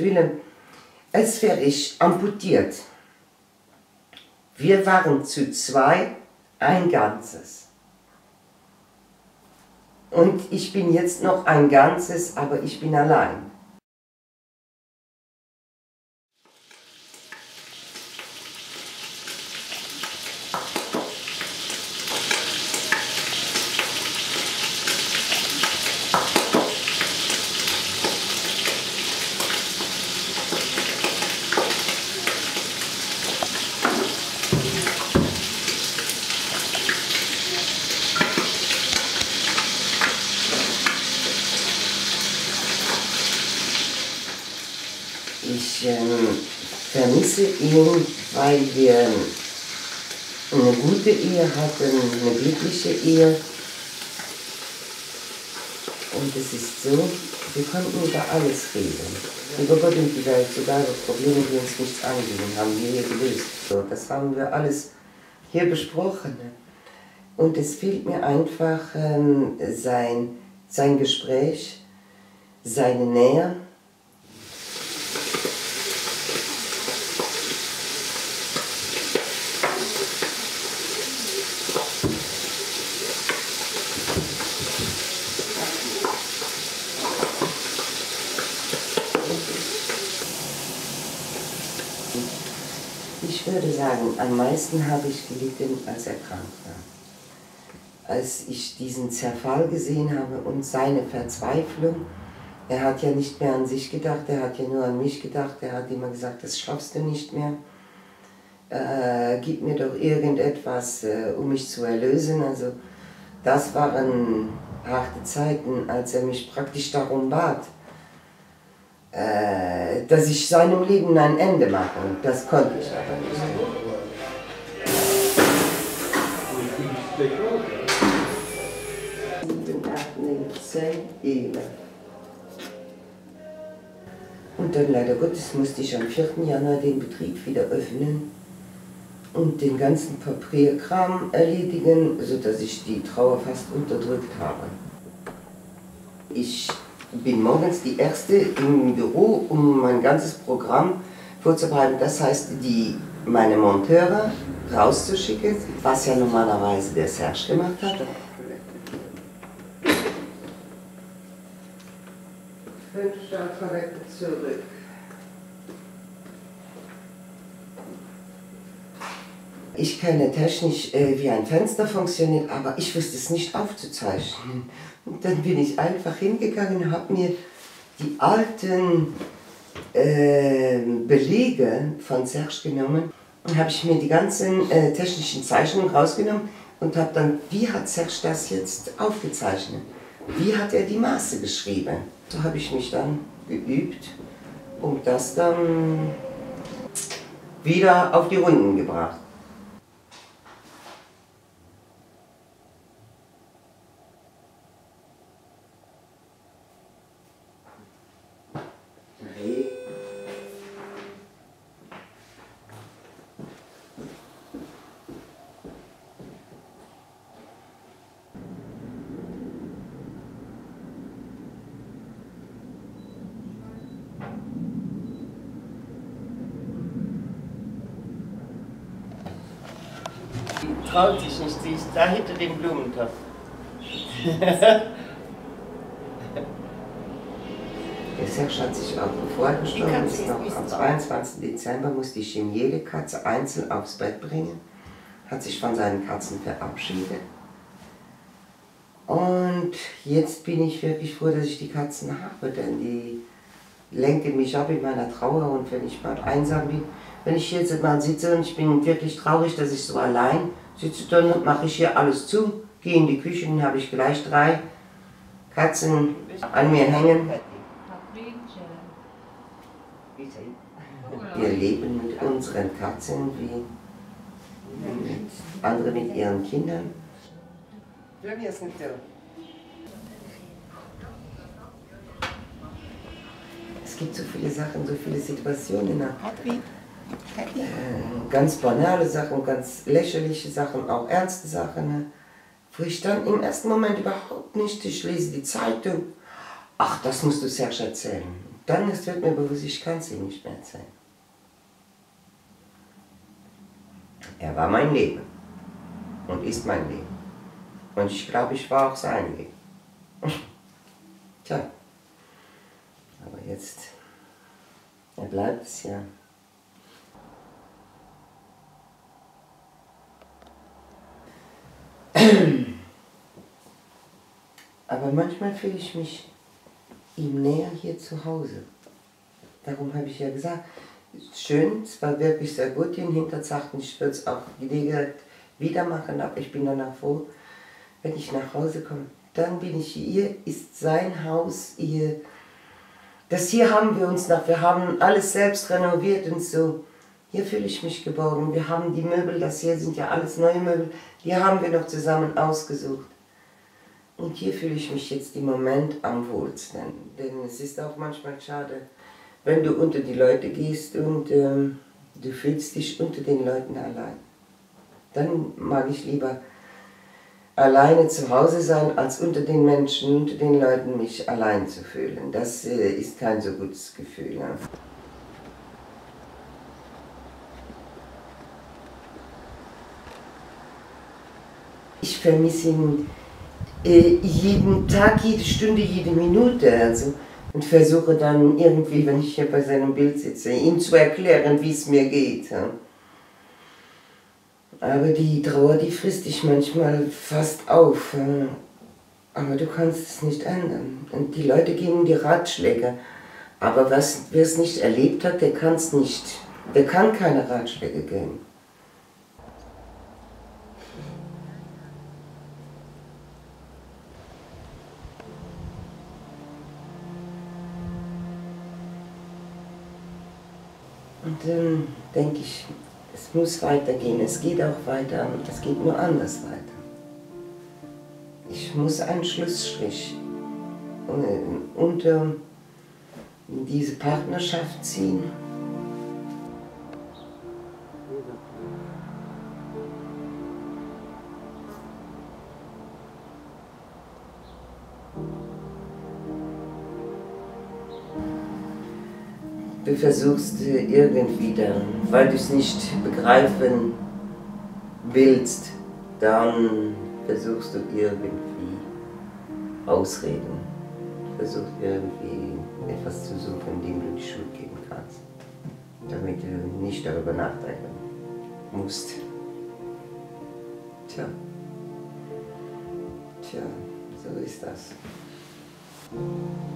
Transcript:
fühle, als wäre ich amputiert. Wir waren zu zwei, ein Ganzes. Und ich bin jetzt noch ein Ganzes, aber ich bin allein. Ich vermisse ihn, weil wir eine gute Ehe hatten, eine glückliche Ehe. Und es ist so, wir konnten über alles reden. Über Gott und die Welt, sogar über Probleme, die uns nichts angehen, haben wir hier gelöst. So, das haben wir alles hier besprochen. Und es fehlt mir einfach sein Gespräch, seine Nähe. Ich würde sagen, am meisten habe ich gelitten, als er krank war. Als ich diesen Zerfall gesehen habe und seine Verzweiflung, er hat ja nicht mehr an sich gedacht, er hat ja nur an mich gedacht, er hat immer gesagt, das schaffst du nicht mehr, gib mir doch irgendetwas, um mich zu erlösen. Also das waren harte Zeiten, als er mich praktisch darum bat, dass ich seinem Leben ein Ende mache. Und das konnte ich aber nicht. Und dann leider Gottes musste ich am 4. Januar den Betrieb wieder öffnen und den ganzen Papierkram erledigen, sodass ich die Trauer fast unterdrückt habe. Ich bin morgens die Erste im Büro, um mein ganzes Programm vorzubereiten. Das heißt, meine Monteure rauszuschicken, was ja normalerweise der Serge gemacht hat. 5 Stockwerke zurück. Ich kenne technisch, wie ein Fenster funktioniert, aber ich wusste es nicht aufzuzeichnen. Und dann bin ich einfach hingegangen und habe mir die alten Belege von Serge genommen und habe ich mir die ganzen technischen Zeichnungen rausgenommen und habe dann, wie hat Serge das jetzt aufgezeichnet? Wie hat er die Maße geschrieben? So habe ich mich dann geübt und das dann wieder auf die Runden gebracht. Die traut sich nicht, sie ist da hinter dem Blumentopf. Der Serge hat sich auch, bevor er gestorben ist, noch am 22. Dezember musste ich ihm jede Katze einzeln aufs Bett bringen. Hat sich von seinen Katzen verabschiedet. Und jetzt bin ich wirklich froh, dass ich die Katzen habe, denn die lenken mich ab in meiner Trauer und wenn ich mal einsam bin. Wenn ich jetzt mal sitze und ich bin wirklich traurig, dass ich so allein sitze, dann mache ich hier alles zu, gehe in die Küche und habe ich gleich 3 Katzen an mir hängen. Wir leben mit unseren Katzen wie andere mit ihren Kindern. Es gibt so viele Sachen, so viele Situationen. Ganz banale Sachen, ganz lächerliche Sachen, auch ernste Sachen, wo ich dann im ersten Moment überhaupt nicht, ich lese die Zeitung, ach, das musst du Serge erzählen. dann wird mir bewusst, ich kann es ihm nicht mehr erzählen. Er war mein Leben und ist mein Leben. Und ich glaube, ich war auch sein Leben. Tja, aber jetzt, er bleibt es ja. Aber manchmal fühle ich mich ihm näher hier zu Hause. Darum habe ich ja gesagt, schön, es war wirklich sehr gut in Hinterzachten. Ich würde es auch wieder machen, aber ich bin danach froh, wenn ich nach Hause komme. Dann bin ich hier, ist sein Haus, das hier haben wir uns noch, wir haben alles selbst renoviert und so. Hier fühle ich mich geborgen. Wir haben die Möbel, das hier sind ja alles neue Möbel, die haben wir noch zusammen ausgesucht. Und hier fühle ich mich jetzt im Moment am wohlsten. Denn es ist auch manchmal schade, wenn du unter die Leute gehst und du fühlst dich unter den Leuten allein. Dann mag ich lieber alleine zu Hause sein, als unter den Menschen, unter den Leuten mich allein zu fühlen. Das ist kein so gutes Gefühl. Ja. Ich vermisse ihn jeden Tag, jede Stunde, jede Minute. Also, und versuche dann irgendwie, wenn ich hier bei seinem Bild sitze, ihm zu erklären, wie es mir geht. Ja. Aber die Trauer, die frisst dich manchmal fast auf. Ja. Aber du kannst es nicht ändern. Und die Leute geben dir Ratschläge. Aber wer es nicht erlebt hat, der kann es nicht. Der kann keine Ratschläge geben. Und dann denke ich, es muss weitergehen, es geht auch weiter, es geht nur anders weiter. Ich muss einen Schlussstrich unter diese Partnerschaft ziehen. Du versuchst irgendwie dann, weil du es nicht begreifen willst, dann versuchst du irgendwie Ausreden. Versuchst irgendwie etwas zu suchen, dem du die Schuld geben kannst, damit du nicht darüber nachdenken musst. Tja, so ist das.